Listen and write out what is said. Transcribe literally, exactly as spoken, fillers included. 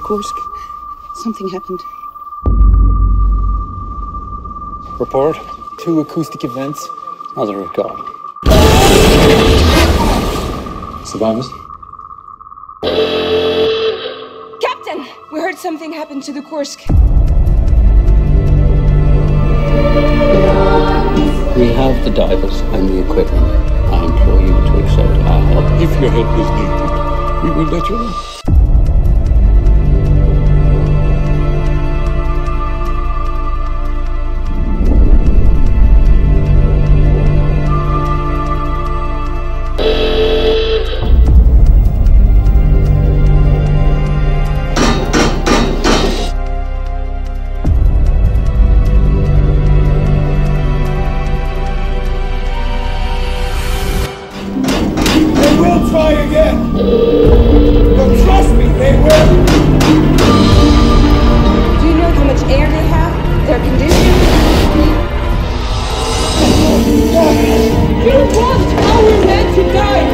Kursk. Something happened. Report. Two acoustic events. How's it going? Survivors? Captain! We heard something happened to the Kursk. We have the divers and the equipment. I implore you to accept our help. If your help is needed, we will let you know. Try again! But trust me, they will! Do you know how much air they have? Their condition? You want our men to die!